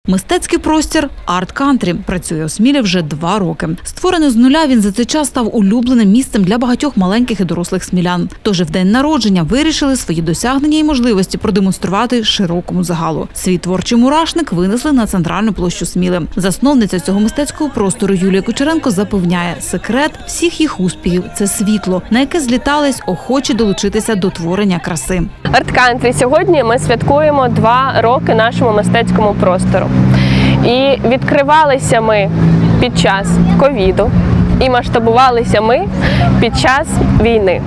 Мистецький простір «Арт Кантрі» працює у Смілі вже 2 роки. Створений з нуля, він за цей час став улюбленим місцем для багатьох маленьких і дорослих смілян. Тож в день народження вирішили свої досягнення і можливості продемонструвати широкому загалу. Свій творчий мурашник винесли на центральну площу Сміли. Засновниця цього мистецького простору Юлія Кучеренко запевняє, секрет всіх їх успіхів – це світло, на яке злітались охочі долучитися до творення краси. «Арт Кантрі» сьогодні ми святкуємо 2 роки нашому мистецькому простору. І відкривалися ми під час ковіду, і масштабувалися ми під час війни.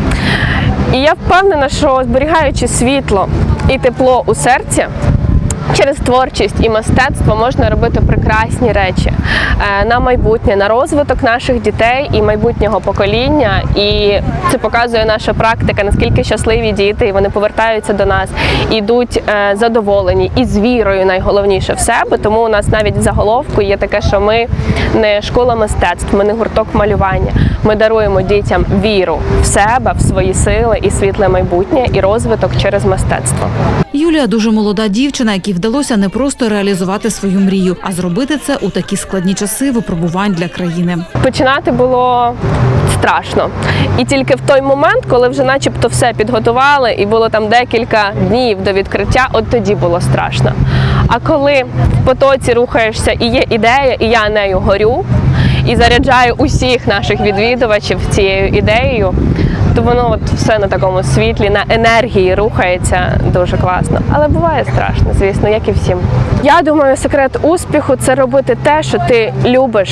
І я впевнена, що зберігаючи світло і тепло у серці, через творчість і мистецтво можна робити прекрасні речі на майбутнє, на розвиток наших дітей і майбутнього покоління. І це показує наша практика, наскільки щасливі діти, і вони повертаються до нас, і йдуть задоволені і з вірою, найголовніше, в себе. Тому у нас навіть в заголовку є таке, що ми не школа мистецтв, ми не гурток малювання. Ми даруємо дітям віру в себе, в свої сили і світле майбутнє, і розвиток через мистецтво. Юлія дуже молода дівчина, якій вдалося не просто реалізувати свою мрію, а зробити це у такі складні часи випробувань для країни. Починати було страшно. І тільки в той момент, коли вже начебто все підготували і було там декілька днів до відкриття, от тоді було страшно. А коли в потоці рухаєшся і є ідея, і я нею горю, і заряджаю усіх наших відвідувачів цією ідеєю, то воно от все на такому світлі, на енергії рухається дуже класно. Але буває страшно, звісно, як і всім. Я думаю, секрет успіху – це робити те, що ти любиш,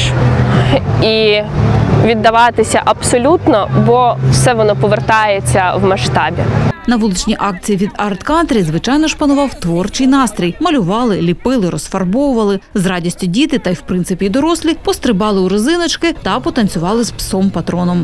і віддаватися абсолютно, бо все воно повертається в масштабі. На вуличній акції від «Арт Кантрі», звичайно ж, панував творчий настрій. Малювали, ліпили, розфарбовували. З радістю діти, та й в принципі і дорослі, пострибали у резиночки та потанцювали з псом-патроном.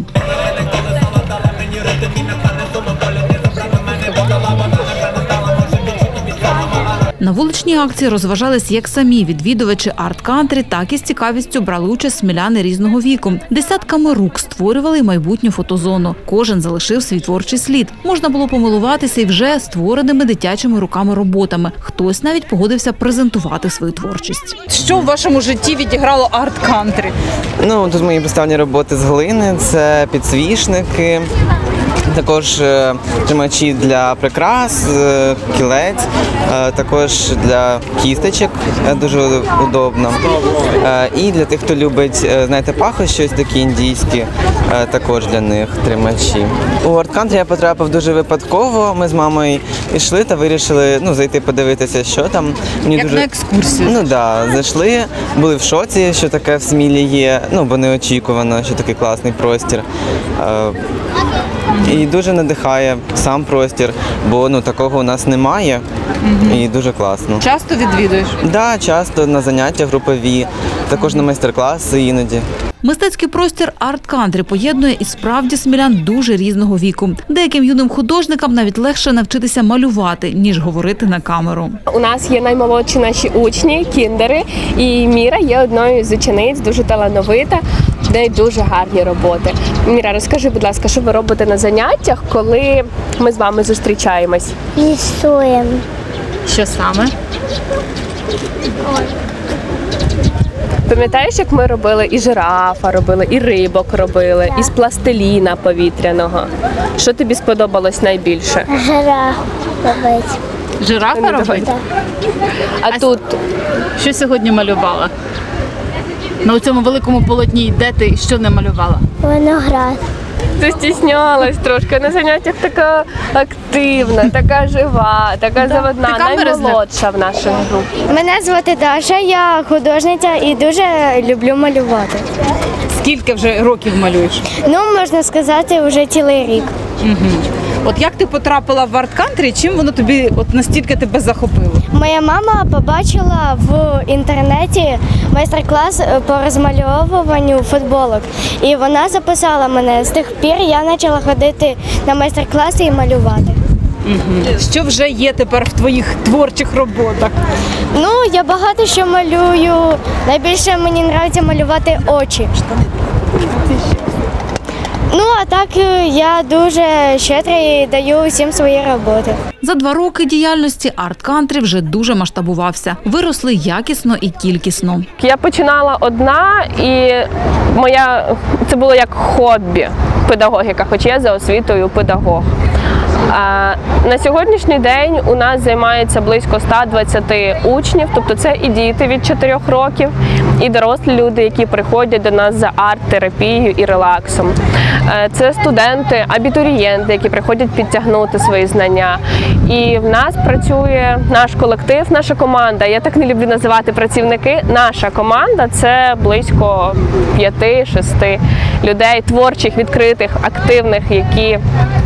На вуличній акції розважались як самі відвідувачі «Арт Кантрі», так і з цікавістю брали участь сміляни різного віку. Десятками рук створювали майбутню фотозону. Кожен залишив свій творчий слід. Можна було помилуватися і вже створеними дитячими руками роботами. Хтось навіть погодився презентувати свою творчість. Що в вашому житті відіграло «Арт Кантрі»? Ну, тут мої представні роботи з глини, це підсвічники, також тримачі для прикрас, кілець, також для кісточок, дуже удобно. І для тих, хто любить, знаєте, пахощі, щось такі індійські, також для них тримачі. У «Арт Кантрі» я потрапив дуже випадково. Ми з мамою йшли та вирішили зайти подивитися, що там. Мені як на екскурсію? Ну так, зайшли, були в шоці, що таке в Смілі є, бо неочікувано, що такий класний простір. І дуже надихає сам простір, бо такого у нас немає, і дуже класно. Часто відвідуєш? Так, часто на заняття групові, також на майстер-класи іноді. Мистецький простір «Арт Кантрі» поєднує і справді смілян дуже різного віку. Деяким юним художникам навіть легше навчитися малювати, ніж говорити на камеру. У нас є наймолодші наші учні, кіндери, і Міра є одною з учениць, дуже талановита, в неї дуже гарні роботи. Міра, розкажи, будь ласка, що ви робите на заняттях, коли ми з вами зустрічаємось? Рисуємо. Що саме? Пам'ятаєш, як ми робили і жирафа робили, і рибок робили, і з пластиліна повітряного? Що тобі сподобалось найбільше? Жираф робить. Жирафа робить? Так. А тут Що сьогодні малювала? На цьому великому полотні, де ти, що не малювала? Виноград. ти стіснялась трошки, на заняттях така активна, така жива, така заводна, наймолодша в нашій групі. Мене звати Даша, я художниця і дуже люблю малювати. Скільки вже років малюєш? Ну, можна сказати, вже цілий рік. От як ти потрапила в «Арт Кантрі», чим воно тобі настільки тебе захопило? Моя мама побачила в інтернеті майстер-клас по розмальовуванню футболок. І вона записала мене. З тих пір я почала ходити на майстер-класи і малювати. Що вже є тепер в твоїх творчих роботах? Ну, я багато що малюю. Найбільше мені подобається малювати очі. Ну, а так я дуже щедрий і даю усім свої роботи. За 2 роки діяльності арт-кантрі вже дуже масштабувався. Виросли якісно і кількісно. Я починала одна, і це було як хобі педагогіка, хоч я за освітою педагог. На сьогоднішній день у нас займається близько 120 учнів, тобто це і діти від 4 років, і дорослі люди, які приходять до нас за арт-терапією і релаксом. Це студенти, абітурієнти, які приходять підтягнути свої знання. І в нас працює наш колектив, наша команда. Я так не люблю називати працівники. Наша команда – це близько 5-6 людей, творчих, відкритих, активних, які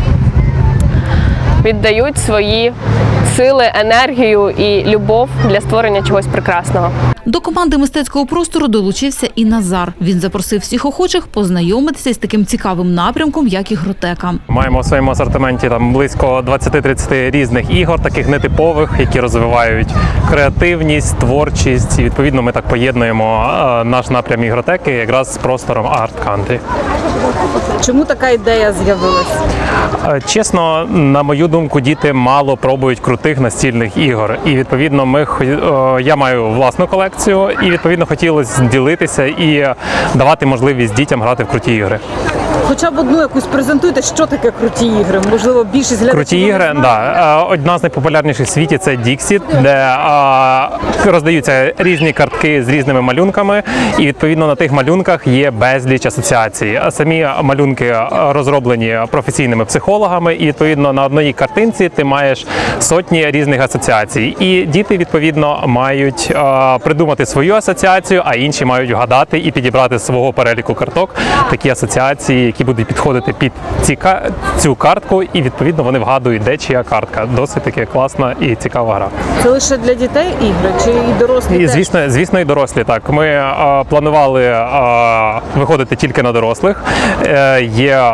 віддають свої сили, енергію і любов для створення чогось прекрасного. До команди мистецького простору долучився і Назар. Він запросив всіх охочих познайомитися з таким цікавим напрямком, як ігротека. Маємо в своєму асортименті близько 20-30 різних ігор, таких нетипових, які розвивають креативність, творчість. І, відповідно, ми так поєднуємо наш напрям ігротеки якраз з простором арт-кантрі. Чому така ідея з'явилася? Чесно, на мою думку, діти мало пробують крутих настільних ігор. І, відповідно, я маю власну колекцію, і, відповідно, хотілося ділитися і давати можливість дітям грати в круті ігри. Хоча б одну якусь презентуйте, що таке круті ігри? Можливо, більшість глядачів. Круті ігри, да. Одна з найпопулярніших в світі – це Dixit, де роздаються різні картки з різними малюнками, і, відповідно, на тих малюнках є безліч асоціацій. Самі малюнки розроблені професійними психологами, і, відповідно, на одній картинці ти маєш сотні різних асоціацій. І діти, відповідно, мають придумати свою асоціацію, а інші мають вгадати і підібрати з свого переліку карток такі асоціації, які будуть підходити під цю картку, і, відповідно, вони вгадують, де чия картка. Досить таки класна і цікава гра. Це лише для дітей ігри чи і дорослі? Звісно, і дорослі. Так, ми планували виходити тільки на дорослих. Є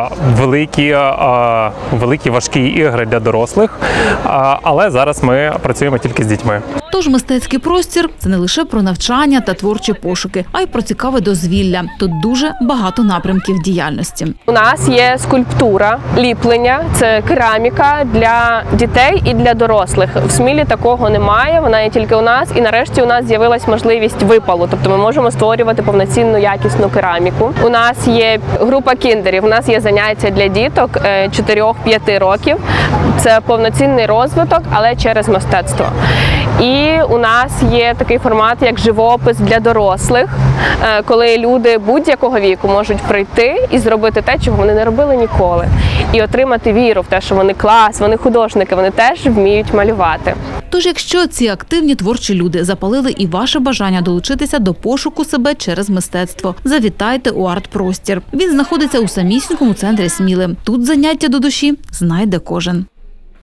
великі важкі ігри для дорослих, але зараз ми працюємо тільки з дітьми. Тож мистецький простір – це не лише про навчання та творчі пошуки, а й про цікаве дозвілля. Тут дуже багато напрямків діяльності. У нас є скульптура, ліплення, це кераміка для дітей і для дорослих. В Смілі такого немає, вона є тільки у нас. І нарешті у нас з'явилась можливість випалу, тобто ми можемо створювати повноцінну якісну кераміку. У нас є група кіндерів, у нас є заняття для діток 4-5 років. Це повноцінний розвиток, але через мистецтво. І у нас є такий формат, як живопис для дорослих, коли люди будь-якого віку можуть прийти і зробити те, чого вони не робили ніколи. І отримати віру в те, що вони клас, вони художники, вони теж вміють малювати. Тож, якщо ці активні творчі люди запалили і ваше бажання долучитися до пошуку себе через мистецтво, завітайте у арт-простір. Він знаходиться у самісінькому центрі Сміли. Тут заняття до душі знайде кожен.